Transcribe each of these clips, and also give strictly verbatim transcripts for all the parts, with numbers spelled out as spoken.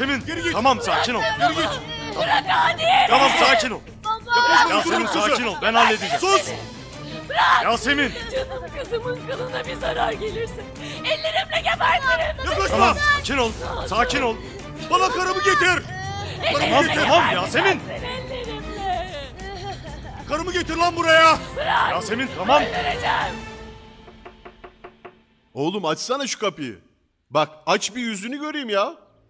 Yasemin geri git. Tamam sakin ol. Geri git. Bırak hadi. Tamam sakin ol. Baba. Yasemin sakin ol. Ben halledeceğim. Sus. Bırak. Yasemin. Canım kızımın kılına bir zarar gelirse ellerimle gebertirim. Yaklaşma. Tamam sakin ol. Sakin ol. Bana karımı getir. Karımı getir. Tamam Yasemin. Ellerimle. Karımı getir lan buraya. Bırak. Yasemin tamam. Öldüreceğim. Oğlum açsana şu kapıyı. Bak aç bir yüzünü göreyim ya.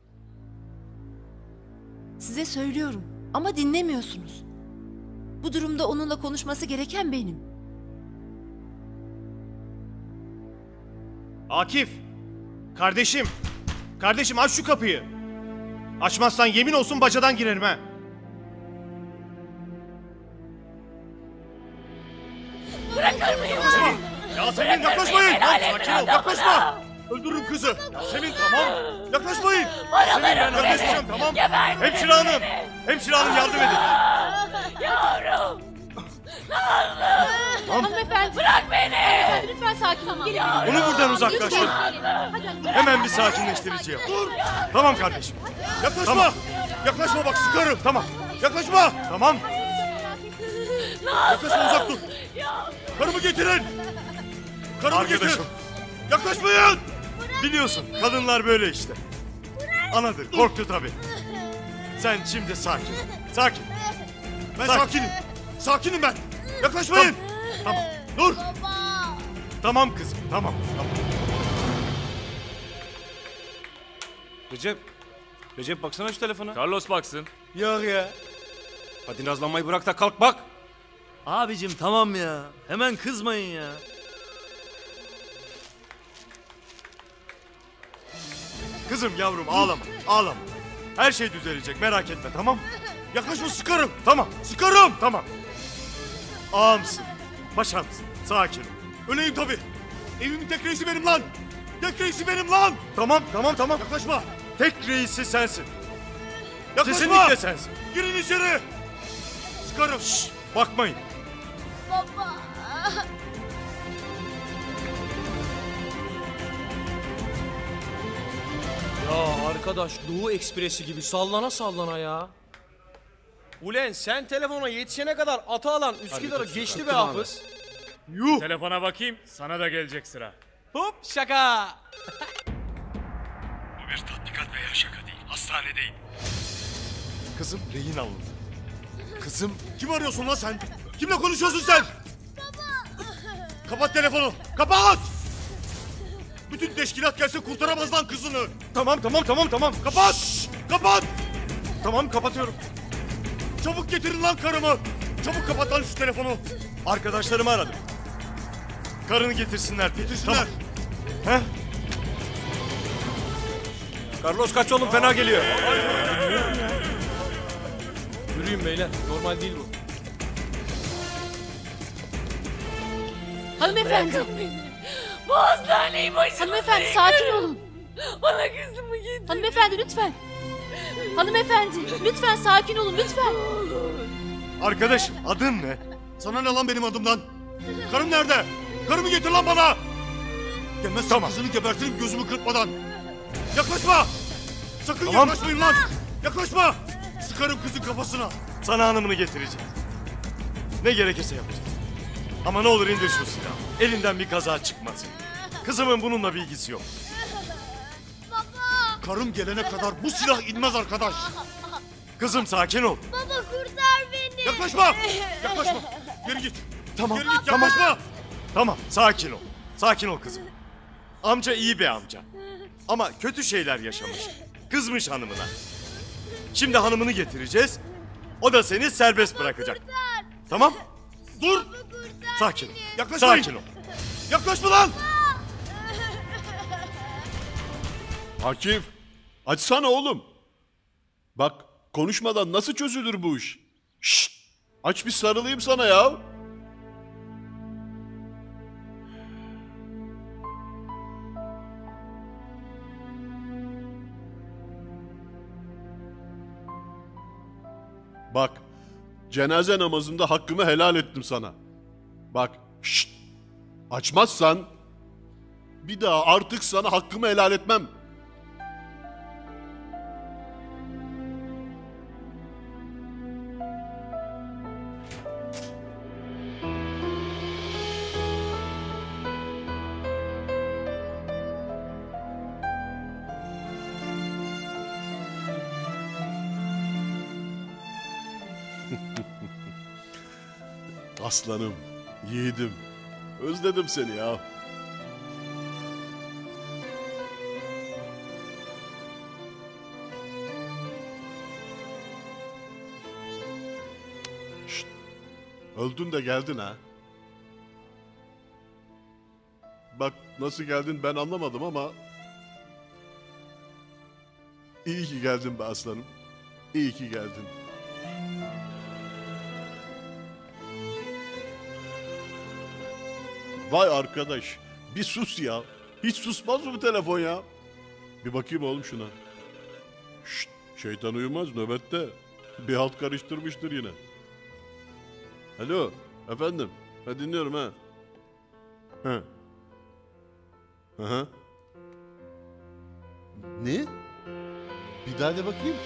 Size söylüyorum ama dinlemiyorsunuz. Bu durumda onunla konuşması gereken benim. Akif! Kardeşim! Kardeşim aç şu kapıyı. Açmazsan yemin olsun bacadan girerim ha. Bırakır mıyım? Yasemin. Yasemin yaklaşmayın. El Lan alemin sakin ol. adamına. Yaklaşma. Öldürürüm kızı. Yasemin tamam. Yaklaşmayın. Yasemin ben Paralarım halledeceğim senin. tamam. Gebertirim Hemşire hanım. seni. Hemşire hanım yardım edin. Yavrum. Hanımefendi, Bırak beni. lütfen sakin olun. Onu buradan uzaklaştır. Hemen bir sakinleştirici yap. Dur. Tamam kardeşim. Yaklaşma. Tamam. Yaklaşma bak sıkarım. Tamam. Yaklaşma. Tamam. Yaklaşma uzak dur. Karımı getirin. Karımı Arkadaşım. getirin. Yaklaşmayın. Biliyorsun kadınlar böyle işte. Anadır korktu tabii. Sen şimdi sakin. Sakin. Ben Sakin. sakinim. Sakinim ben. Yaklaşmayın. Tamam. Dur. Tamam kızım tamam. Tamam. Recep. Recep baksana şu telefona. Carlos baksın. Yok ya. Hadi nazlanmayı bırak da kalk bak. Abicim tamam ya. Hemen kızmayın ya. Kızım yavrum ağlama. Ağlama. Her şey düzelecek merak etme tamam. Yaklaşma sıkarım. Tamam sıkarım. Tamam. Ağamsın. Paşamsın. Sakin ol. Öleyim tabii. Evimin tek reisi benim lan. Tek reisi benim lan. Tamam tamam tamam. Yaklaşma. Tek reisi sensin. Yaklaşma. Kesinlikle sensin. Girin içeri. Sıkarım. Şşş, bakmayın. Baba. Ya arkadaş Doğu Ekspresi gibi sallana sallana ya. Ulen sen telefona yetişene kadar atı alan Üsküdar'a geçti be Hafız. Yuh. Telefona bakayım. Sana da gelecek sıra. Hop şaka. Bu bir tatbikat veya şaka değil. Hastanedeyim. Kızım rehin alındı. Kızım. Kim arıyorsun lan sen? Kimle konuşuyorsun sen? Baba. Kapat telefonu. Kapat. Bütün teşkilat gelse kurtaramaz lan kızını. Tamam tamam tamam tamam. Kapat. Şşş, kapat. Tamam kapatıyorum. Çabuk getirin lan karımı. Çabuk kapat lan şu telefonu. Arkadaşlarımı aradım. Karını getirsinler. Getirsinler. Tamam. He? Carlos kaç oğlum fena geliyor. Yürüyün beyler normal değil bu. Hanımefendi, Bırakın beni. Bu hastaneyi başıma hanımefendi yıkın. sakin olun. Bana kızımı getir. Hanımefendi lütfen. Hanımefendi, lütfen sakin olun lütfen. Arkadaşım adın ne? Sana ne lan benim adımdan? Karım nerede? Karımı getir lan bana! Gelmezsen tamam. Kızını gebertirim gözümü kırpmadan. Yaklaşma! Sakın tamam. Yaklaşmayın lan! Yaklaşma! Sıkarım kızın kafasına. Sana hanımını getireceğim. Ne gerekirse yapacağız. Ama ne olur indir şu silahı. Elinden bir kaza çıkmasın. Kızımın bununla bir ilgisi yok. Baba! Karım gelene kadar bu silah inmez arkadaş. Kızım sakin ol. Baba kurtar beni. Yaklaşma! Yaklaşma! Geri git! Tamam, geri git, yaklaşma! Tamam. Tamam, sakin ol. Sakin ol kızım. Amca iyi bir amca. Ama kötü şeyler yaşamış. Kızmış hanımına. Şimdi hanımını getireceğiz. O da seni serbest bırakacak. Tamam? Dur! Sakin ol. Yaklaşmayın. Sakin ol. Yaklaşma lan! Akif açsana oğlum. Bak konuşmadan nasıl çözülür bu iş? Şşt! Aç bir sarılayım sana ya. Bak, cenaze namazında hakkımı helal ettim sana. Bak, şşt! Açmazsan bir daha artık sana hakkımı helal etmem. Aslanım, yiğidim. Özledim seni ya. Şşt, öldün de geldin ha. Bak nasıl geldin ben anlamadım ama... İyi ki geldin be aslanım. İyi ki geldin. Vay arkadaş, bir sus ya. Hiç susmaz mı bu telefon ya? Bir bakayım oğlum şuna. Şşt, şeytan uyumaz nöbette. Bir halt karıştırmıştır yine. Alo, efendim. Ha, dinliyorum ha. Ha. Aha. Ne? Bir daha de bakayım.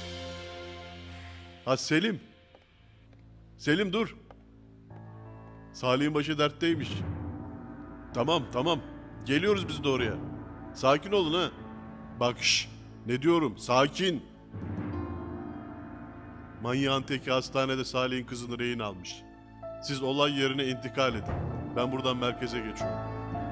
Ha Selim. Selim dur. Salih'in başı dertteymiş. Tamam tamam. Geliyoruz biz de oraya. Sakin olun ha. Bak şş, ne diyorum sakin. Manyağın teki hastanede Salih'in kızını rehin almış. Siz olay yerine intikal edin. Ben buradan merkeze geçiyorum.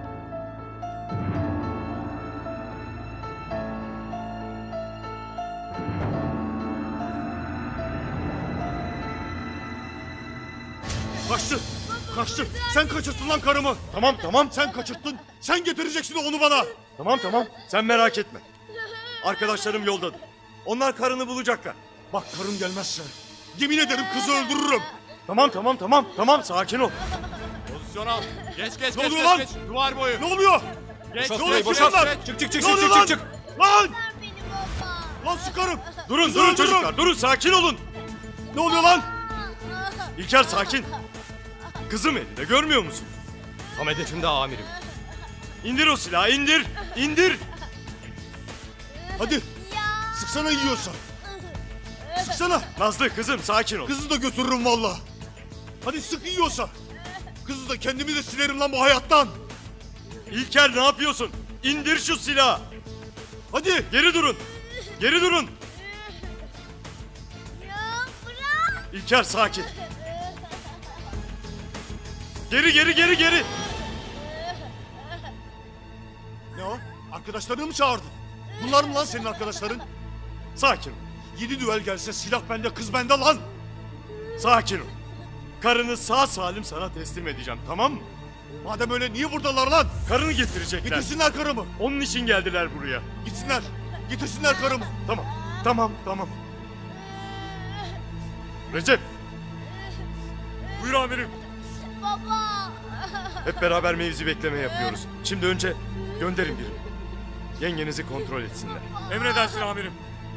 Kaçtı. Kaçtı. Sen kaçırttın lan karımı. Tamam tamam sen kaçırttın. Sen getireceksin onu bana. Tamam tamam sen merak etme. Arkadaşlarım yoldadır. Onlar karını bulacaklar. Bak karım gelmezse yemin ederim kızı öldürürüm. Tamam tamam tamam tamam sakin ol. Pozisyon al. Geç geç Ne geç oluyor geç, lan? geç. Duvar boyu. Ne oluyor? Geç, Ne oluyor? geç, geç, Lan? geç. Çık çık çık Ne çık oluyor çık lan? çık. Lan! Beni baba. Lan sıkarım. Durun Kızı durun öldürürüm. çocuklar durun sakin olun. Ne oluyor lan? İlker sakin. Kızım elinde görmüyor musun? Tam hedefimde amirim. İndir o silahı indir. İndir. Hadi. Sıksana yiyorsa. Sıksana. Nazlı kızım sakin ol. Kızı da götürürüm valla. Hadi sık yiyorsa. Kızı da kendimi de silerim lan bu hayattan. İlker ne yapıyorsun? İndir şu silahı. Hadi. Geri durun. Geri durun. Ya bırak. İlker sakin. Geri geri geri geri. Ne o? Arkadaşlarını mı çağırdın? Bunlar mı lan senin arkadaşların? Sakin ol. Yedi düel gelse silah bende kız bende lan. Sakin ol. Karını sağ salim sana teslim edeceğim tamam mı? Madem öyle niye buradalar lan? Karını getirecekler. Getirsinler karımı. Onun için geldiler buraya. Gitsinler. Getirsinler karımı. Tamam. Tamam tamam. Recep. Buyur amirim. Baba. Hep beraber mevzi bekleme yapıyoruz. Şimdi önce gönderin birini. Yengenizi kontrol etsinler. Emredersin amirim.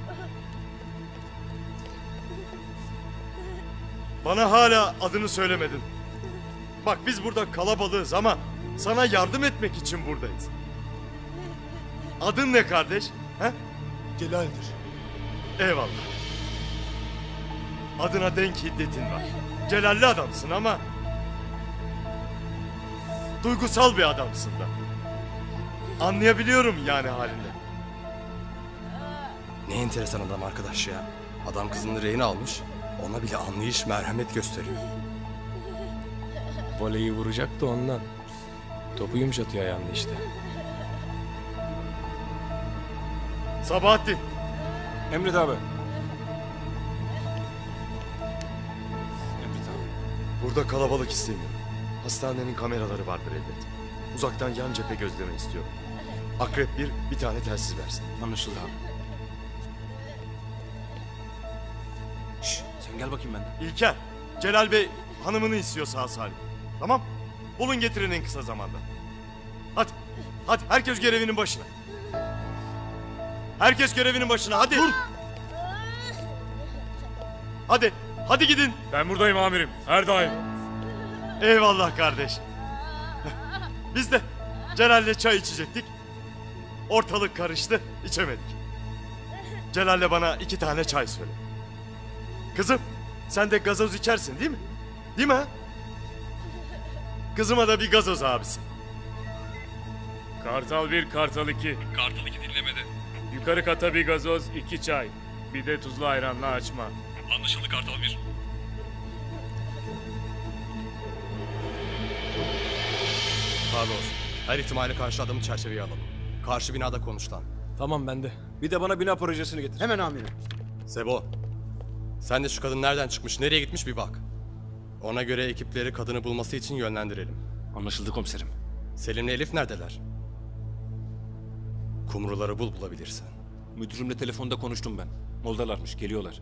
Bana hala adını söylemedin. Bak biz burada kalabalığız ama sana yardım etmek için buradayız. Adın ne kardeş? He? Celal'dir. Eyvallah. Adına denk hiddetin var. Celalli adamsın ama... duygusal bir adamsın da. Anlayabiliyorum yani halinde. Ne enteresan adam arkadaş ya. Adam kızını rehin almış. Ona bile anlayış, merhamet gösteriyor. Voleyi vuracak da ondan. Topu yumuşatıyor ayağında işte. Sabahattin. Emret abi. Burada kalabalık istemiyorum. Hastanenin kameraları vardır elbet. Uzaktan yan cephe gözleme istiyorum. Akrep bir, bir tane telsiz versin. Anlaşıldı abi. Şşş sen gel bakayım benden. İlker, Celal Bey hanımını istiyor sağ salim. Tamam? Bulun getirin en kısa zamanda. Hadi, hadi herkes görevinin başına. Herkes görevinin başına, hadi. Dur. Hadi, hadi gidin. Ben buradayım amirim. Her daim. Eyvallah kardeş. Biz de Celal'le çay içecektik. Ortalık karıştı, içemedik. Celal'le bana iki tane çay söyle. Kızım, sen de gazoz içersin değil mi? Değil mi ha? Kızıma da bir gazoz abisi. Kartal bir, Kartal iki. Kartal iki dinlemede. Yukarı kata bir gazoz, iki çay. Bir de tuzlu ayranla açma. Anlaşıldı Kartal bir. Carlos, her ihtimale karşı adamı çerçeveye alalım. Karşı binada konuşulan. Tamam bende. Bir de bana bina projesini getir. Hemen amirim. Sebo, sen de şu kadın nereden çıkmış, nereye gitmiş bir bak. Ona göre ekipleri kadını bulması için yönlendirelim. Anlaşıldı komiserim. Selim'le Elif neredeler? Kumruları bul bulabilirsen. Müdürümle telefonda konuştum ben. Moldalarmış, geliyorlar.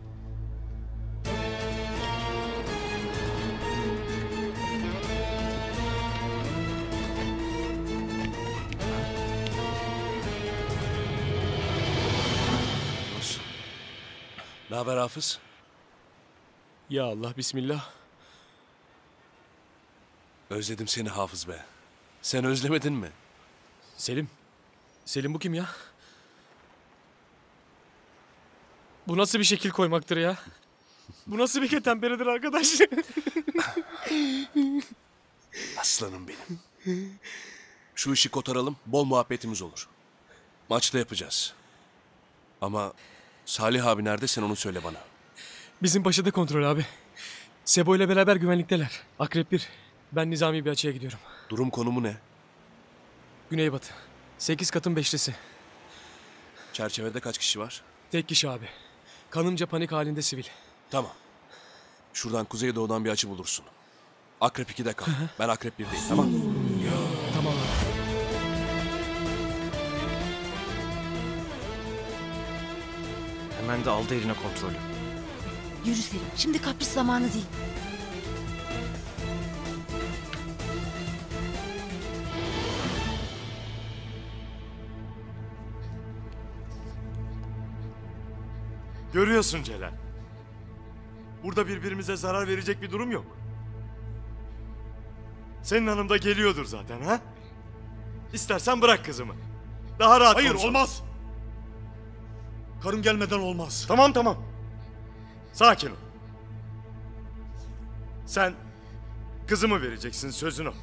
Ne haber Hafız? Ya Allah, bismillah. Özledim seni Hafız be. Sen özlemedin mi? Selim. Selim bu kim ya? Bu nasıl bir şekil koymaktır ya? Bu nasıl bir ketemperedir arkadaş? Aslanım benim. Şu işi kotaralım, bol muhabbetimiz olur. Maçta yapacağız. Ama Salih abi nerede, sen onu söyle bana. Bizim paşada kontrol abi. Sebo ile beraber güvenlikteler. Akrep bir. Ben nizami bir açıya gidiyorum. Durum konumu ne? Güneybatı. Sekiz katın beşlisi. Çerçevede kaç kişi var? Tek kişi abi. Kanımca panik halinde sivil. Tamam. Şuradan kuzeydoğudan bir açı bulursun. Akrep ikide kal. Ben Akrep birdeyim, tamam. Tamam abi. Hemen de aldı eline kontrolü. Yürü Selim. Şimdi kapris zamanı değil. Görüyorsun Celal. Burada birbirimize zarar verecek bir durum yok. Senin hanım da geliyordur zaten ha? İstersen bırak kızımı. Daha rahat Hayır konuşalım. olmaz. Karım gelmeden olmaz. Tamam tamam. Sakin ol. Sen kızımı vereceksin, sözün o.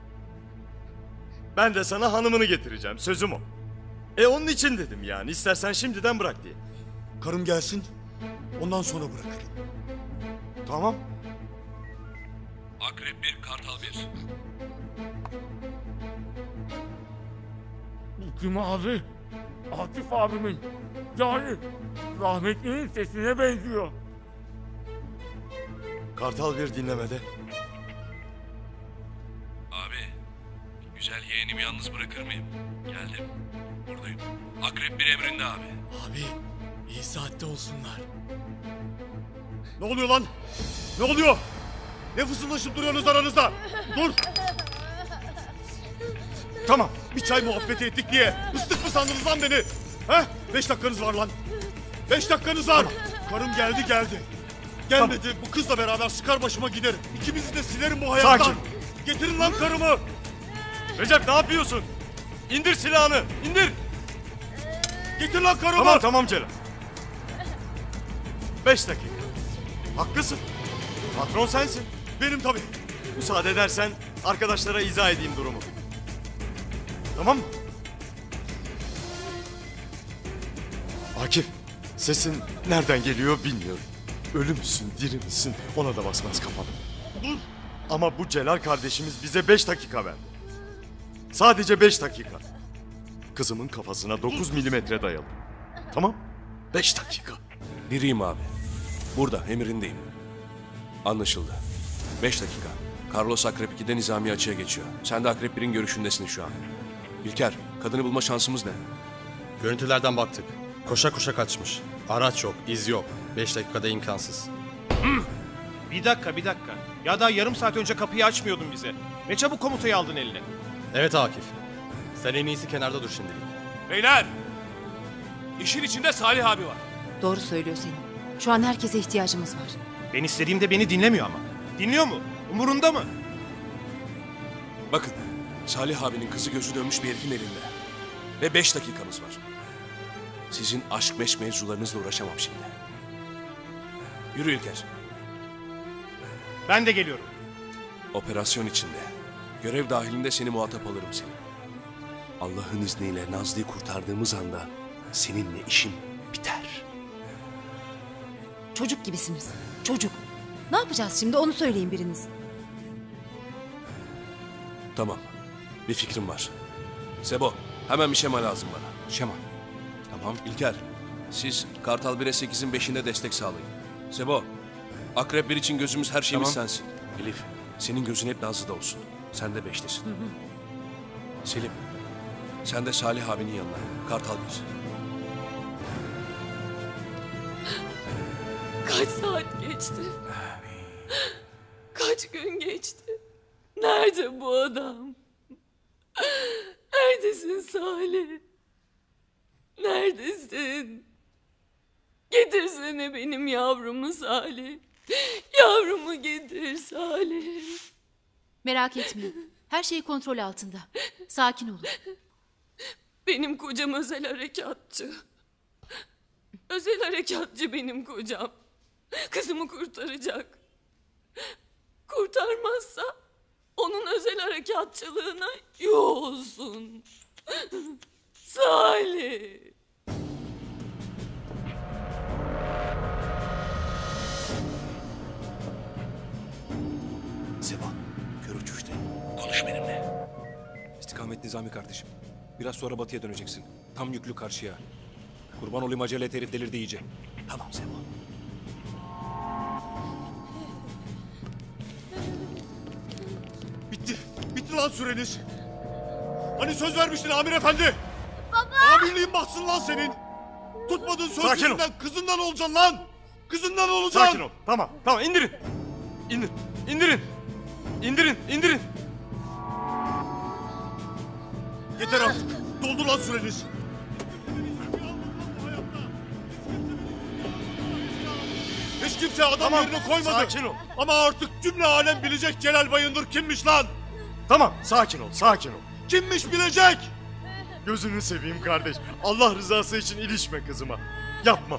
Ben de sana hanımını getireceğim, sözüm o. E onun için dedim yani, istersen şimdiden bırak diye. Karım gelsin. Ondan sonra bırakırım. Tamam. Akrep bir, Kartal bir. Bu kim abi? Akif abimin. Yani rahmetlinin sesine benziyor. Kartal bir dinlemede. Abi, güzel yeğenimi yalnız bırakır mıyım? Geldim. Buradayım. Akrep bir emrinde abi. Abi, iyi saatte olsunlar. Ne oluyor lan? Ne oluyor? Ne fısıldaşıp duruyorsunuz aranızda? Dur! Tamam, bir çay muhabbeti ettik diye. Islık mı sandınız lan beni? He? Beş dakikanız var lan. Beş dakikanız var. Karım geldi geldi. Gelmedi, bu kızla beraber sıkar başıma giderim. İkimizi de silerim bu hayattan. Sakin. Getirin lan karımı. Recep ne yapıyorsun? İndir silahını, indir. Getir lan karımı. Tamam tamam Celal. Beş dakika. Haklısın. Patron sensin. Benim tabii. Müsaade edersen arkadaşlara izah edeyim durumu. Tamam mı? Akif, sesin nereden geliyor bilmiyorum. Ölü müsün, diri misin ona da basmaz kafam. Dur. Ama bu Celal kardeşimiz bize beş dakika verdi. Sadece beş dakika. Kızımın kafasına dokuz milimetre dayalı. Tamam? Beş dakika. Biriyim abi. Burada, emrindeyim. Anlaşıldı. Beş dakika. Carlos Akrep ikide nizami açığa geçiyor. Sen de Akrep birin görüşündesin şu an. İlker, kadını bulma şansımız ne? Görüntülerden baktık. Koşa koşa kaçmış. Araç yok, iz yok. Beş dakikada imkansız. Bir dakika, bir dakika. Ya daha yarım saat önce kapıyı açmıyordun bize. Ne çabuk komutayı aldın eline. Evet Akif. Sen en iyisi kenarda dur şimdilik. Beyler! İşin içinde Salih abi var. Doğru söylüyor Selim. Şu an herkese ihtiyacımız var. Ben istediğimde beni dinlemiyor ama. Dinliyor mu? Umurunda mı? Bakın, Salih abinin kızı gözü dönmüş bir herifin elinde. Ve beş dakikamız var. Sizin aşk meşk mevzularınızla uğraşamam şimdi. Yürü İlker. Ben de geliyorum. Operasyon içinde. Görev dahilinde seni muhatap alırım seni. Allah'ın izniyle Nazlı'yı kurtardığımız anda seninle işim biter. Çocuk gibisiniz. Çocuk. Ne yapacağız şimdi onu söyleyin biriniz. Tamam. Bir fikrim var. Sebo, hemen bir şema lazım bana. Şema. Tamam. İlker, siz Kartal bire sekizin beşinde destek sağlayın. Sebo, Akrep bir için gözümüz her şeyimiz Tamam. sensin. Elif, senin gözün hep Nazlı'da olsun. Sen de beştesin. Selim, sen de Salih abinin yanına. Kartal bir. Kaç saat geçti? Kaç gün geçti? Nerede bu adam? Neredesin Salih? Neredesin? Getirsene benim yavrumu Salih. Yavrumu getir Salih. Merak etmeyin. Her şey kontrol altında. Sakin olun. Benim kocam özel harekatçı. Özel harekatçı benim kocam. Kızımı kurtaracak. Kurtarmazsa onun özel harekatçılığına yuh olsun. Salih. Sebo, kör uçuştu. Konuş benimle. İstikamet Nizami kardeşim. Biraz sonra batıya döneceksin. Tam yüklü karşıya. Kurban olayım acele et, herif delirdi iyice. Tamam Sebo. Bitti. Bitti lan süreniz. Hani söz vermiştin Amir Efendi? Baba! Amirliğin batsın lan senin. Tutmadığın söz Sakin ol. yüzünden kızından olacaksın lan. Kızından olacaksın. Sakin ol. Tamam, tamam indirin. İndir, indirin. İndirin, indirin. Yeter artık. Doldu lan süreniz. Hiç kimse adam Tamam, yerine koymadı. sakin ol. Ama artık cümle alem bilecek Celal Bayındır kimmiş lan. Tamam, sakin ol, sakin ol. Kimmiş bilecek. Gözünü seveyim kardeş. Allah rızası için ilişme kızıma. Yapma.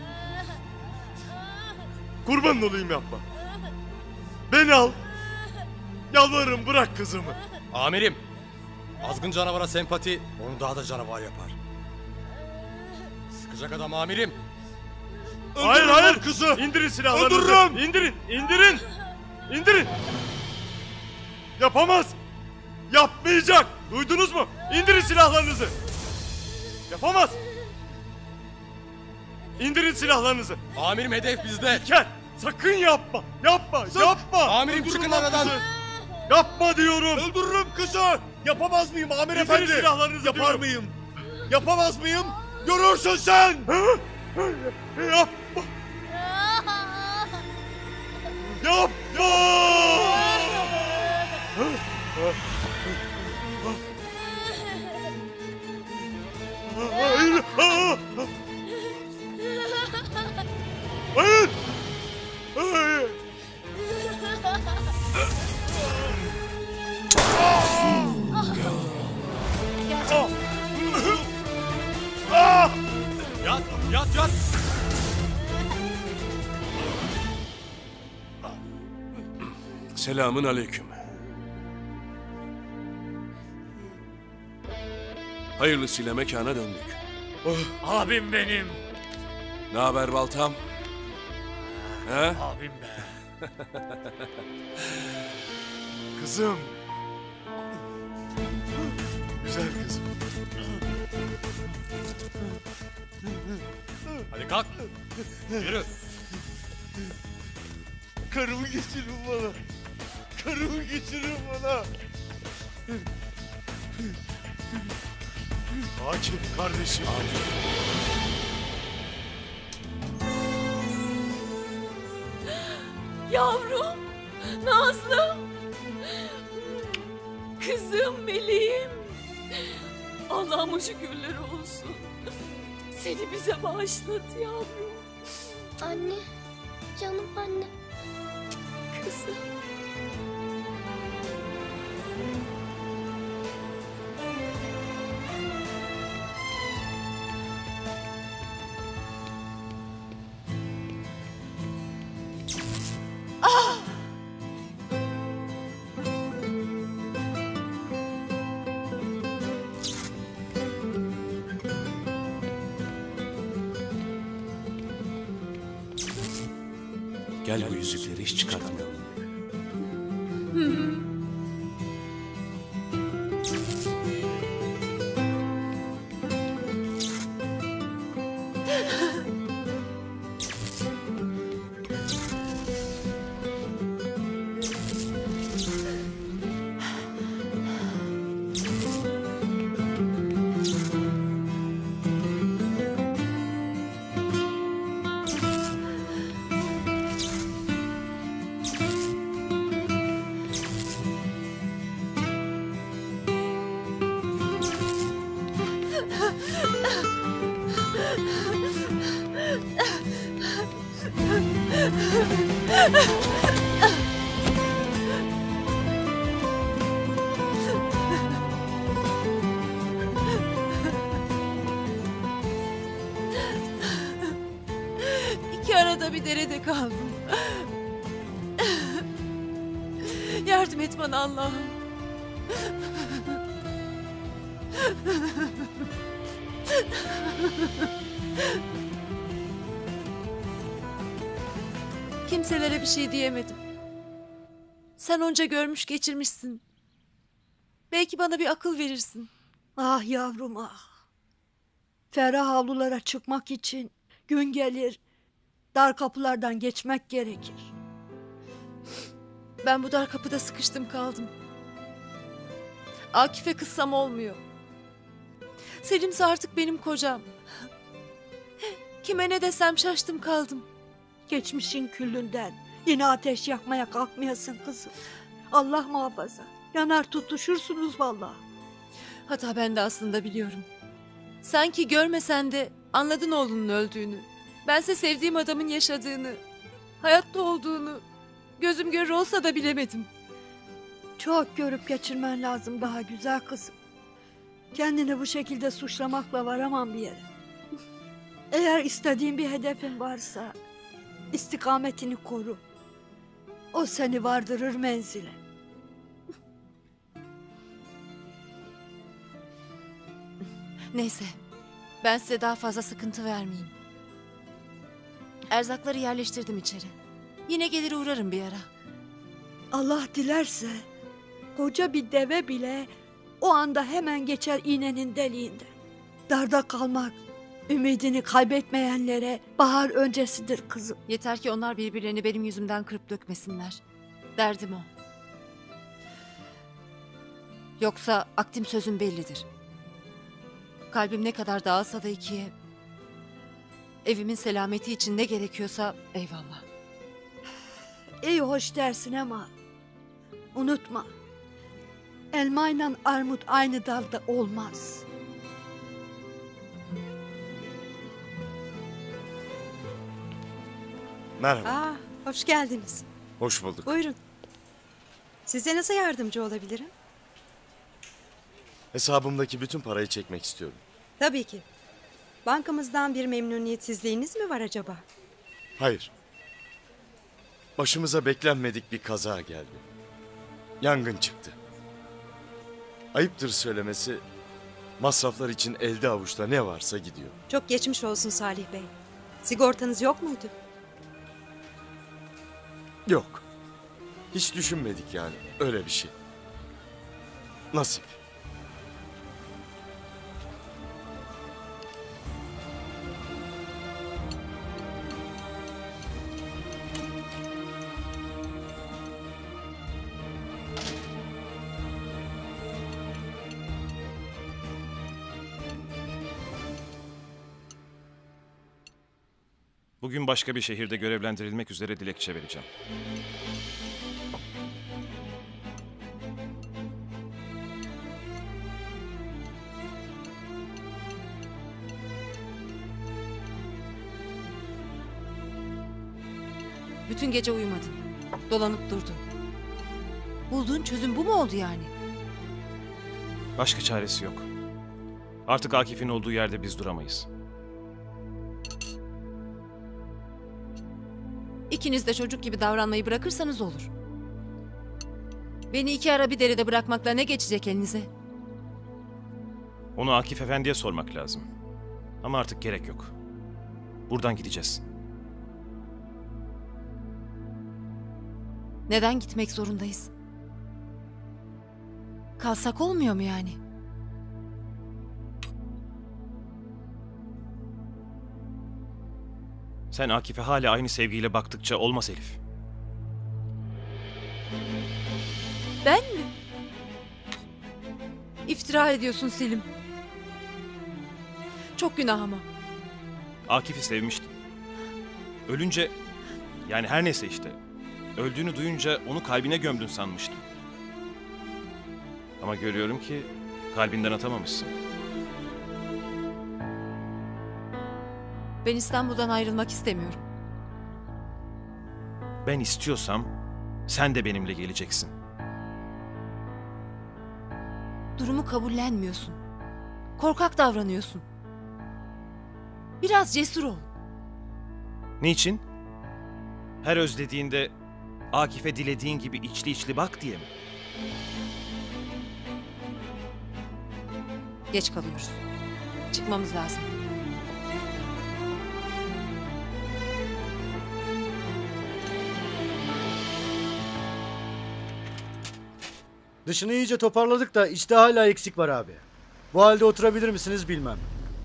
Kurban olayım yapma. Beni al. Yalvarırım bırak kızımı. Amirim. Azgın canavara sempati onu daha da canavar yapar. Sıkacak adam amirim. Hayır Öldürün hayır lan kızı. İndirin silahlarınızı. Öldürürüm. İndirin, indirin. İndirin. Yapamaz. Yapmayacak. Duydunuz mu? İndirin silahlarınızı. Yapamaz. İndirin silahlarınızı. Amirim hedef bizde. İlker, sakın yapma. Yapma, Sakın. yapma. Amirim Öldürün çıkın lan aradan. kızı. Yapma diyorum. Öldürürüm kızı. Yapamaz mıyım Amir İndirin Efendi? silahlarınızı Yapar diyorum. mıyım? Yapamaz mıyım? Görürsün sen. Yapma. Yapma. Hayır. Hayır. Hayır. Yat, yat, yat. Selamün aleyküm. Hayırlısıyla mekana döndük. Abim benim. Ne haber Baltam? He? Abim be. Kızım. Güzel kızım. Hadi kalk. Yürü. Karımı geçirin bana. Karımı geçirin bana. Akif kardeşim. Yavrum, Nazlım, kızım, meleğim. Allah'ıma şükürler olsun. Seni bize bağışladı yavrum. Anne, canım anne. Kızım. Gel bu yüzükleri hiç çıkartmayalım. İki arada bir derede kaldım. Yardım et bana Allah'ım. Kimselere bir şey diyemedim. Sen onca görmüş geçirmişsin. Belki bana bir akıl verirsin. Ah yavrum ah. Ferah avlulara çıkmak için gün gelir, dar kapılardan geçmek gerekir. Ben bu dar kapıda sıkıştım kaldım. Akif'e kızsam olmuyor. Selim'se artık benim kocam. Kime ne desem şaştım kaldım. Geçmişin küllünden yine ateş yakmaya kalkmayasın kızım. Allah muhafaza. Yanar tutuşursunuz vallahi. Hata ben de aslında biliyorum. Sanki görmesen de anladın oğlunun öldüğünü. Bense sevdiğim adamın yaşadığını, hayatta olduğunu gözüm görür olsa da bilemedim. Çok görüp geçirmen lazım daha güzel kızım. Kendini bu şekilde suçlamakla varamam bir yere. Eğer istediğin bir hedefin varsa istikametini koru. O seni vardırır menzile. Neyse, ben size daha fazla sıkıntı vermeyeyim. Erzakları yerleştirdim içeri. Yine gelir uğrarım bir ara. Allah dilerse koca bir deve bile o anda hemen geçer iğnenin deliğinde. Darda kalmak, ümidini kaybetmeyenlere bahar öncesidir kızım. Yeter ki onlar birbirlerini benim yüzümden kırıp dökmesinler. Derdim o. Yoksa akdim sözüm bellidir. Kalbim ne kadar dağılsa da ikiye, evimin selameti için ne gerekiyorsa eyvallah. İyi hoş dersin ama unutma. Elmayla armut aynı dalda olmaz. Merhaba. Aa, hoş geldiniz. Hoş bulduk. Buyurun. Size nasıl yardımcı olabilirim? Hesabımdaki bütün parayı çekmek istiyorum. Tabii ki. Bankamızdan bir memnuniyetsizliğiniz mi var acaba? Hayır. Başımıza beklenmedik bir kaza geldi. Yangın çıktı. Ayıptır söylemesi, masraflar için elde avuçta ne varsa gidiyor. Çok geçmiş olsun Salih Bey. Sigortanız yok muydu? Yok. Hiç düşünmedik yani öyle bir şey. Nasip. Bugün başka bir şehirde görevlendirilmek üzere dilekçe vereceğim. Bütün gece uyumadın. Dolanıp durdun. Bulduğun çözüm bu mu oldu yani? Başka çaresi yok. Artık Akif'in olduğu yerde biz duramayız. İkiniz de çocuk gibi davranmayı bırakırsanız olur. Beni iki ara bir derede bırakmakla ne geçecek elinize? Onu Akif Efendi'ye sormak lazım. Ama artık gerek yok. Buradan gideceğiz. Neden gitmek zorundayız? Kalsak olmuyor mu yani? Sen Akif'e hala aynı sevgiyle baktıkça olmaz Elif. Ben mi? İftira ediyorsun Selim. Çok günah ama. Akif'i sevmiştim. Ölünce, yani her neyse işte, öldüğünü duyunca onu kalbine gömdün sanmıştım. Ama görüyorum ki kalbinden atamamışsın. Ben İstanbul'dan ayrılmak istemiyorum. Ben istiyorsam sen de benimle geleceksin. Durumu kabullenmiyorsun. Korkak davranıyorsun. Biraz cesur ol. Niçin? Her özlediğinde Akif'e dilediğin gibi içli içli bak diye mi? Geç kalıyoruz. Çıkmamız lazım. Dışını iyice toparladık da içte hala eksik var abi. Bu halde oturabilir misiniz bilmem.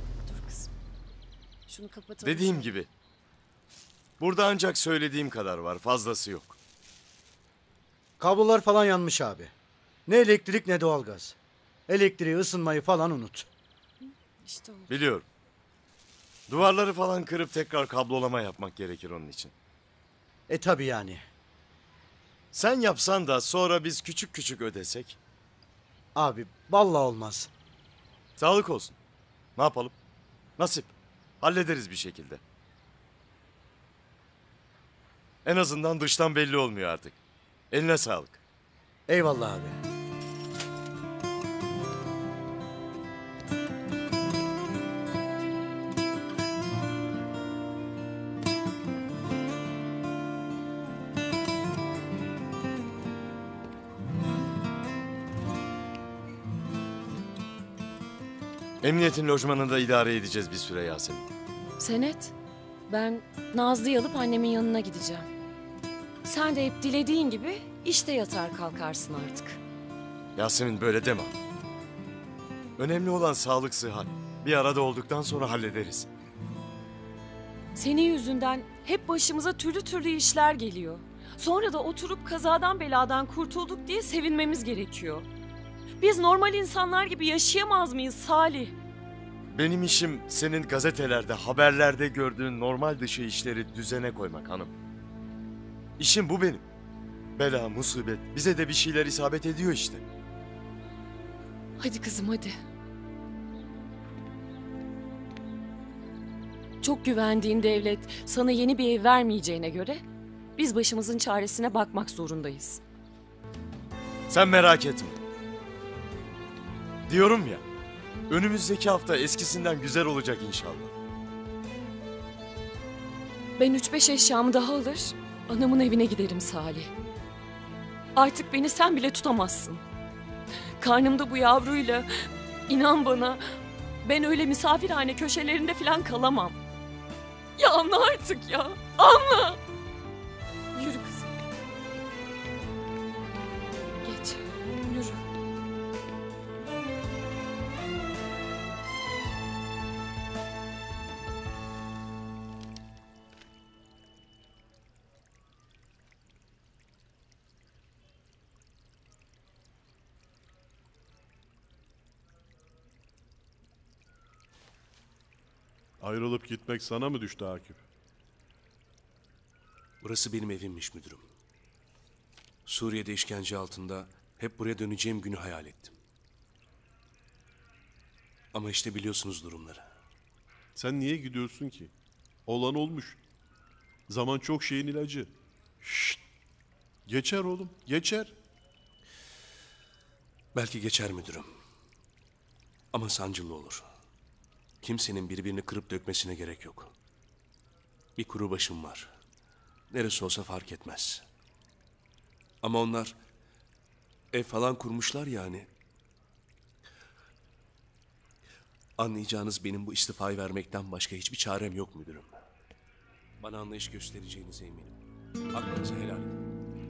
Şunu kapatalım. Dediğim gibi. Burada ancak söylediğim kadar var. Fazlası yok. Kablolar falan yanmış abi. Ne elektrik ne doğalgaz. Elektriği, ısınmayı falan unut. İşte oldu. Biliyorum. Duvarları falan kırıp tekrar kablolama yapmak gerekir onun için. E tabi yani. Sen yapsan da sonra biz küçük küçük ödesek. Abi vallahi olmaz. Sağlık olsun. Ne yapalım? Nasip. Hallederiz bir şekilde. En azından dıştan belli olmuyor artık. Eline sağlık. Eyvallah abi. Emniyetin lojmanında idare edeceğiz bir süre Yasemin. Senet, ben Nazlı'yı alıp annemin yanına gideceğim. Sen de hep dilediğin gibi işte yatar kalkarsın artık. Yasemin böyle deme. Önemli olan sağlık, sıhhat. Bir arada olduktan sonra hallederiz. Senin yüzünden hep başımıza türlü türlü işler geliyor. Sonra da oturup kazadan beladan kurtulduk diye sevinmemiz gerekiyor. Biz normal insanlar gibi yaşayamaz mıyız Salih? Benim işim senin gazetelerde, haberlerde gördüğün normal dışı işleri düzene koymak hanım. İşim bu benim. Bela, musibet, bize de bir şeyler isabet ediyor işte. Hadi kızım hadi. Çok güvendiğin devlet sana yeni bir ev vermeyeceğine göre biz başımızın çaresine bakmak zorundayız. Sen merak etme. Diyorum ya, önümüzdeki hafta eskisinden güzel olacak inşallah. Ben üç beş eşyamı daha alır, anamın evine giderim Salih. Artık beni sen bile tutamazsın. Karnımda bu yavruyla, inan bana, ben öyle misafirhane köşelerinde falan kalamam. Ya anla artık ya, anla! Yürü kızım. Geç, yürü. Ayrılıp gitmek sana mı düştü Akif? Burası benim evimmiş müdürüm. Suriye'de işkence altında hep buraya döneceğim günü hayal ettim. Ama işte biliyorsunuz durumları. Sen niye gidiyorsun ki? Olan olmuş. Zaman çok şeyin ilacı. Şşt. Geçer oğlum, geçer. Belki geçer müdürüm. Ama sancılı olur. Kimsenin birbirini kırıp dökmesine gerek yok. Bir kuru başım var. Neresi olsa fark etmez. Ama onlar ev falan kurmuşlar yani. Anlayacağınız benim bu istifayı vermekten başka hiçbir çarem yok müdürüm. Bana anlayış göstereceğinize eminim. Aklınızı helal edin.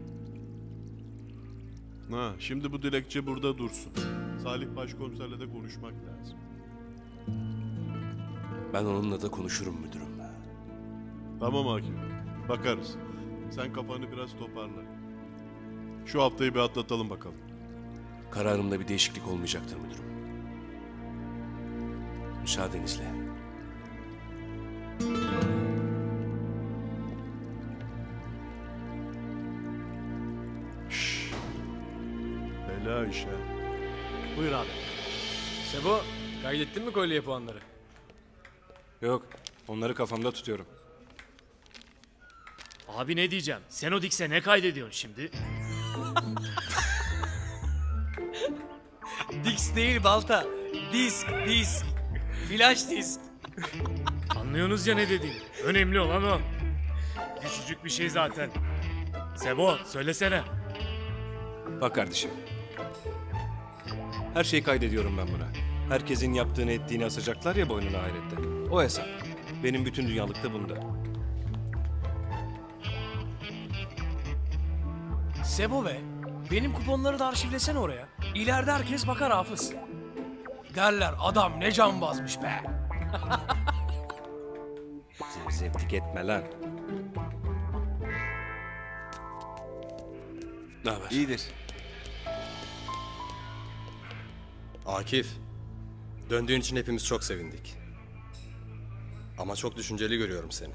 Ha, şimdi bu dilekçe burada dursun. Salih Başkomiserle de konuşmak lazım. Ben onunla da konuşurum müdürüm. Tamam Akif. Bakarız. Sen kafanı biraz toparla. Şu haftayı bir atlatalım bakalım. Kararımda bir değişiklik olmayacaktır müdürüm. Müsaadenizle. Şşş. Bela işe. Buyur abi. Sebo, kaydettin mi kolye puanları? Yok, onları kafamda tutuyorum. Abi ne diyeceğim? Sen o Dix'e ne kaydediyorsun şimdi? Dix değil balta. Disk, disk. Flash disk. Anlıyorsunuz ya ne dediğimi. Önemli olan o. Küçücük bir şey zaten. Sebo söylesene. Bak kardeşim. Her şeyi kaydediyorum ben buna. Herkesin yaptığını ettiğini asacaklar ya boynuna ahirette. O hesap. Benim bütün dünyalıkta bunda. Sebo be, benim kuponları da arşivlesene oraya. İleride herkes bakar Hafız. Derler adam ne cambazmış be. Zevzevtik etme lan. Ne haber? İyidir. Akif, döndüğün için hepimiz çok sevindik. Ama çok düşünceli görüyorum seni.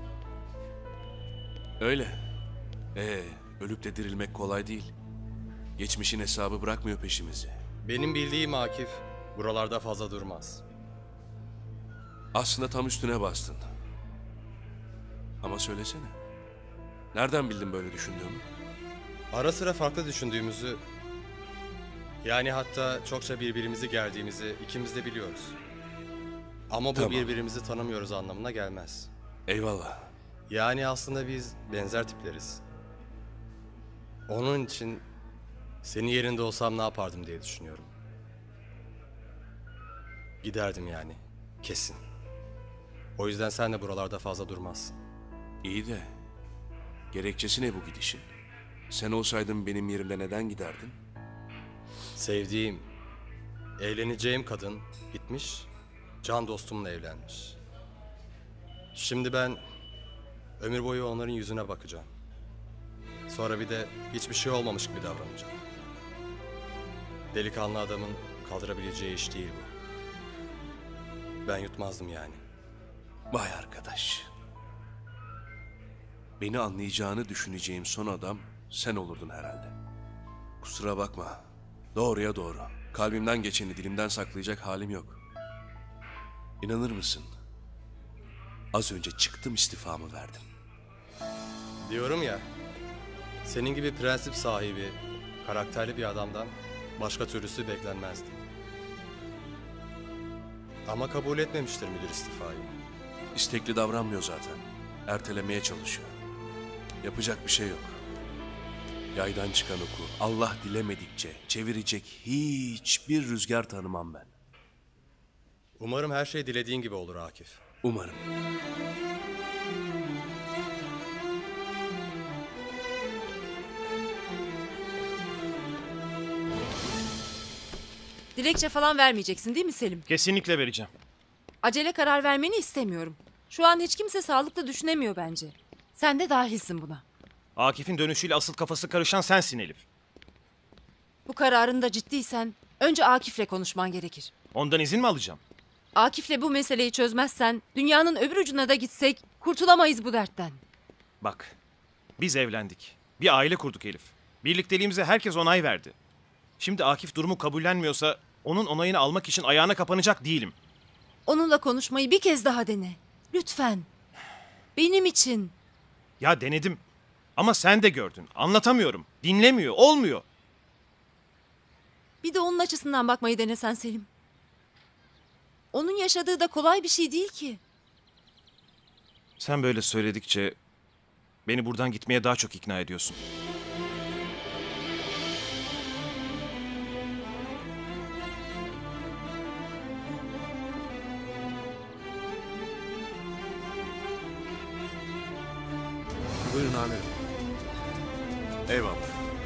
Öyle. Ee, ölüp de dirilmek kolay değil. Geçmişin hesabı bırakmıyor peşimizi. Benim bildiğim Akif, buralarda fazla durmaz. Aslında tam üstüne bastın. Ama söylesene. Nereden bildin böyle düşündüğümü? Ara sıra farklı düşündüğümüzü, yani hatta çokça birbirimizi gerdiğimizi ikimiz de biliyoruz. Ama bu Tamam. birbirimizi tanımıyoruz anlamına gelmez. Eyvallah. Yani aslında biz benzer tipleriz. Onun için senin yerinde olsam ne yapardım diye düşünüyorum. Giderdim yani, kesin. O yüzden sen de buralarda fazla durmazsın. İyi de gerekçesi ne bu gidişin? Sen olsaydın benim yerimde neden giderdin? Sevdiğim, evleneceğim kadın gitmiş, can dostumla evlenmiş. Şimdi ben ömür boyu onların yüzüne bakacağım. Sonra bir de hiçbir şey olmamış gibi davranacağım. Delikanlı adamın kaldırabileceği iş değil bu. Ben yutmazdım yani. Vay arkadaş. Beni anlayacağını düşüneceğim son adam sen olurdun herhalde. Kusura bakma. Doğruya doğru. Kalbimden geçeni dilimden saklayacak halim yok. İnanır mısın? Az önce çıktım istifamı verdim. Diyorum ya, senin gibi prensip sahibi, karakterli bir adamdan başka türlüsü beklenmezdi. Ama kabul etmemiştir müdür istifayı. İstekli davranmıyor zaten. Ertelemeye çalışıyor. Yapacak bir şey yok. Yaydan çıkan oku Allah dilemedikçe çevirecek hiçbir rüzgar tanımam ben. Umarım her şey dilediğin gibi olur Akif. Umarım. Dilekçe falan vermeyeceksin değil mi Selim? Kesinlikle vereceğim. Acele karar vermeni istemiyorum. Şu an hiç kimse sağlıklı düşünemiyor bence. Sen de dahilsin buna. Akif'in dönüşüyle asıl kafası karışan sensin Elif. Bu kararında ciddiysen önce Akif'le konuşman gerekir. Ondan izin mi alacağım? Akif'le bu meseleyi çözmezsen dünyanın öbür ucuna da gitsek kurtulamayız bu dertten. Bak, biz evlendik. Bir aile kurduk Elif. Birlikteliğimize herkes onay verdi. Şimdi Akif durumu kabullenmiyorsa onun onayını almak için ayağına kapanacak değilim. Onunla konuşmayı bir kez daha dene. Lütfen. Benim için. Ya denedim. Ama sen de gördün. Anlatamıyorum. Dinlemiyor. Olmuyor. Bir de onun açısından bakmayı denesen Selim. Onun yaşadığı da kolay bir şey değil ki. Sen böyle söyledikçe beni buradan gitmeye daha çok ikna ediyorsun. Buyurun amirim. Eyvallah.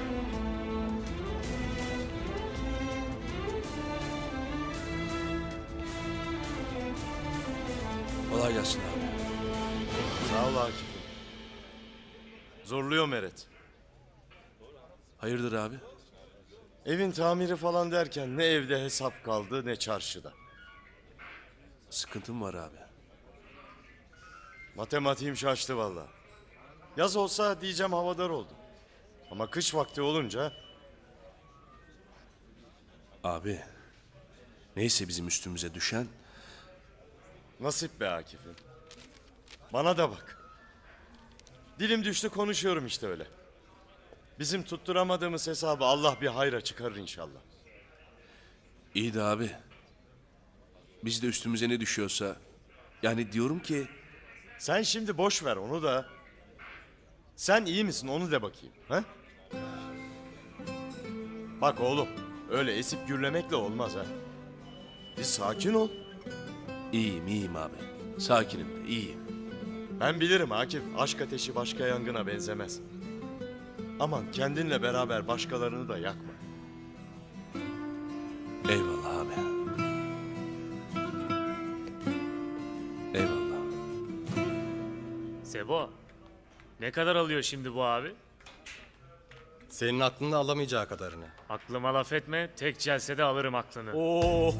Kolay gelsin abi. Sağ ol Akif'im. Zorluyor Meret. Hayırdır abi? Evin tamiri falan derken ne evde hesap kaldı ne çarşıda. Sıkıntım var abi. Matematiğim şaştı valla. Yaz olsa diyeceğim havadar oldum. Ama kış vakti olunca... Abi, neyse bizim üstümüze düşen... Nasip be Akif'im. Bana da bak. Dilim düştü konuşuyorum işte öyle. Bizim tutturamadığımız hesabı Allah bir hayra çıkarır inşallah. İyi de abi. Biz de üstümüze ne düşüyorsa... Yani diyorum ki... Sen şimdi boş ver onu da. Sen iyi misin onu de bakayım. He? Bak oğlum öyle esip gürlemekle olmaz ha. Bir sakin ol. İyiyim iyiyim abi. Sakinim de iyiyim. Ben bilirim Akif, aşk ateşi başka yangına benzemez. Aman kendinle beraber başkalarını da yakma. Eyvallah abi. Eyvallah. Sebo, ne kadar alıyor şimdi bu abi? Senin aklını alamayacağı kadarını. Aklıma laf etme, tek celsede alırım aklını. Oo.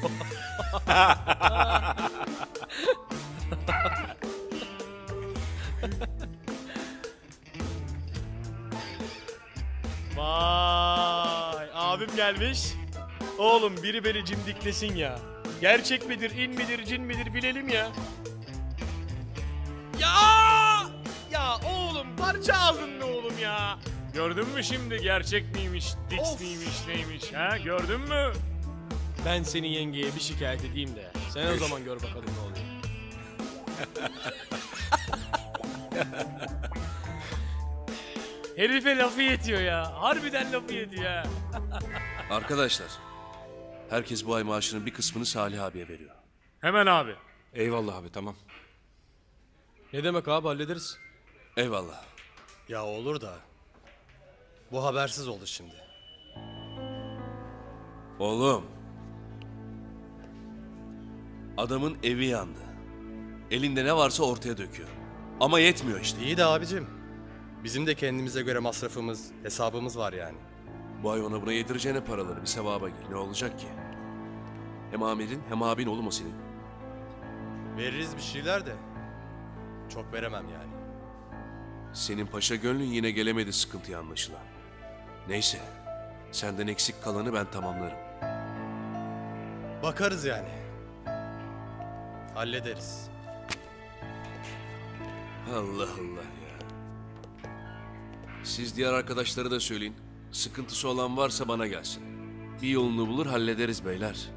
Vay abim gelmiş. Oğlum biri beni cimdiklesin ya. Gerçek midir, in midir, cin midir bilelim ya. Ya! Ya oğlum parça aldın mı oğlum ya? Gördün mü şimdi gerçek miymiş, dix Of. miymiş, neymiş ha? Gördün mü? Ben senin yengeye bir şikayet edeyim de. Sen o zaman gör bakalım ne oluyor. Herife lafı yetiyor ya. Harbiden lafı yetiyor ya. Arkadaşlar, herkes bu ay maaşının bir kısmını Salih abiye veriyor. Hemen abi. Eyvallah abi tamam. Ne demek abi hallederiz. Eyvallah. Ya olur da. Bu habersiz oldu şimdi. Oğlum. Adamın evi yandı. Elinde ne varsa ortaya döküyor. Ama yetmiyor işte. İyi de abicim. Bizim de kendimize göre masrafımız, hesabımız var yani. Bu ay ona buna yedireceğine paraları bir sevaba gir. Ne olacak ki? Hem amirin hem abin oğlum o senin. Veririz bir şeyler de. Çok veremem yani. Senin paşa gönlün yine gelemedi sıkıntıya anlaşılan. Neyse. Senden eksik kalanı ben tamamlarım. Bakarız yani. Hallederiz. Allah Allah ya. Siz diğer arkadaşlara da söyleyin. Sıkıntısı olan varsa bana gelsin. Bir yolunu bulur hallederiz beyler.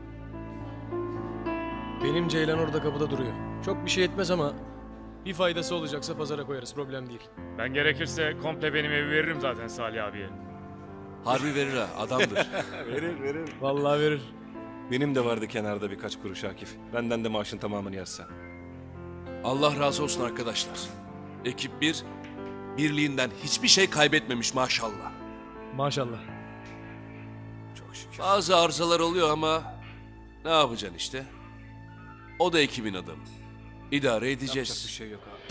Benim Ceylan orada kapıda duruyor. Çok bir şey etmez ama bir faydası olacaksa pazara koyarız, problem değil. Ben gerekirse komple benim evi veririm zaten Salih abiye. Harbi verir ha, adamdır. Verir verir. Vallahi verir. Benim de vardı kenarda birkaç kuruş Akif. Benden de maaşın tamamını yazsan. Allah razı olsun arkadaşlar. Ekip bir, birliğinden hiçbir şey kaybetmemiş maşallah. Maşallah. Çok şükür. Bazı arızalar oluyor ama ne yapacaksın işte? O da ekibin adamı. İdare edeceğiz. Yapacak bir şey yok abi.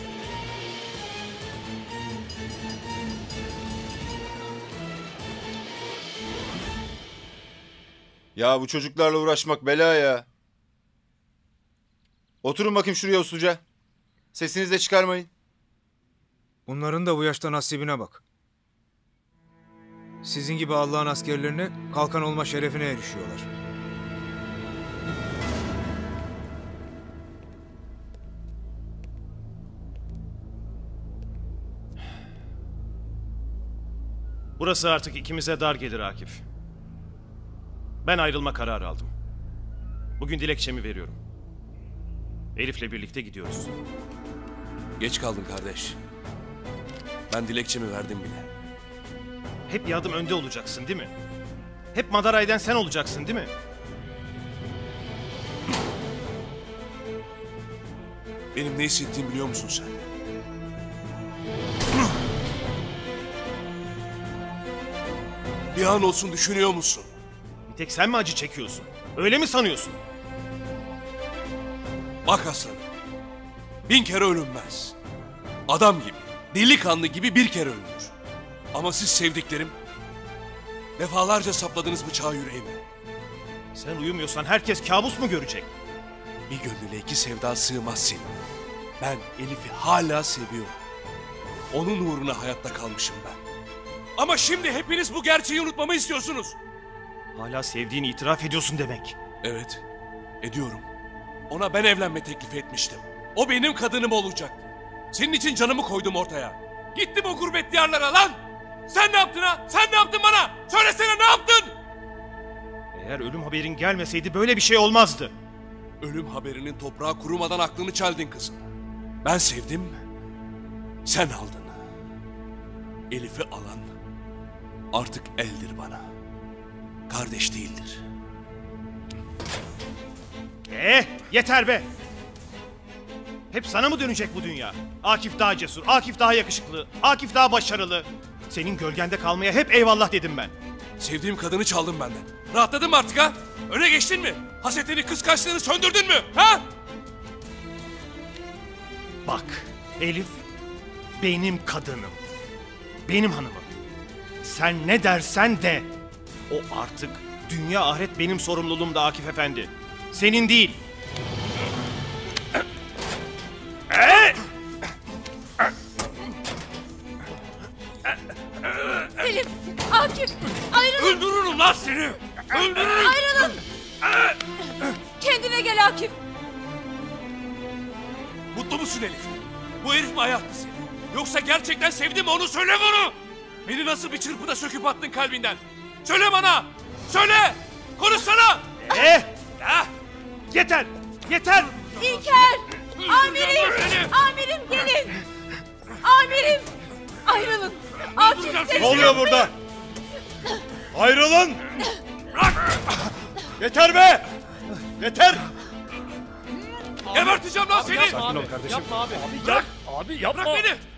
Ya bu çocuklarla uğraşmak bela ya. Oturun bakayım şuraya usluca. Sesinizi de çıkarmayın. Bunların da bu yaşta nasibine bak. Sizin gibi Allah'ın askerlerine kalkan olma şerefine erişiyorlar. Burası artık ikimize dar gelir Akif. Ben ayrılma kararı aldım. Bugün dilekçemi veriyorum. Elif'le birlikte gidiyoruz. Geç kaldın kardeş. Ben dilekçemi verdim bile. Hep bir adım önde olacaksın değil mi? Hep madara eden sen olacaksın değil mi? Benim ne hissettiğimi biliyor musun sen? Bir an olsun düşünüyor musun? Bir tek sen mi acı çekiyorsun? Öyle mi sanıyorsun? Bak aslanım. Bin kere ölünmez. Adam gibi, delikanlı gibi bir kere ölünür. Ama siz sevdiklerim defalarca sapladınız bıçağı yüreğime. Sen uyumuyorsan herkes kabus mu görecek? Bir gönlüne iki sevda sığmaz senin. Ben Elif'i hala seviyorum. Onun uğruna hayatta kalmışım ben. Ama şimdi hepiniz bu gerçeği unutmamı istiyorsunuz. Hala sevdiğini itiraf ediyorsun demek. Evet, ediyorum. Ona ben evlenme teklifi etmiştim. O benim kadınım olacak. Senin için canımı koydum ortaya. Gittim o gurbet diyarlara lan! Sen ne yaptın ha? Sen ne yaptın bana? Söylesene ne yaptın? Eğer ölüm haberin gelmeseydi böyle bir şey olmazdı. Ölüm haberinin toprağa kurumadan aklını çeldin kızım. Ben sevdim, sen aldın. Elif'i alan artık eldir bana. Kardeş değildir. Ee, yeter be! Hep sana mı dönecek bu dünya? Akif daha cesur, Akif daha yakışıklı, Akif daha başarılı. Senin gölgende kalmaya hep eyvallah dedim ben. Sevdiğim kadını çaldın benden. Rahatladın mı artık ha? Öne geçtin mi? Hasetini, kıskançlığını söndürdün mü? Ha? Bak, Elif benim kadınım. Benim hanımım. Sen ne dersen de. O artık dünya ahiret benim sorumluluğumda Akif Efendi. Senin değil. Selim, Akif, ayrılın. Öldürürüm lan seni. Öldürürüm. Ayrılın. Kendine gel Akif. Mutlu musun Elif? Bu herif mi hayattı seni? Yoksa gerçekten sevdin mi onu söyle bunu. Beni nasıl bir çırpıda söküp attın kalbinden? Söyle bana. Söyle. Konuşsana. Ee, ya, yeter. Yeter. İlker, amirim, amirim gelin. Amirim, ayrılın. Akif, Ne oluyor burada? Ayrılın! Yeter be! Yeter! Geberteceğim lan seni. Yapma abi. Yapma Yapma abi. Bırak. Abi yapma. Bırak beni.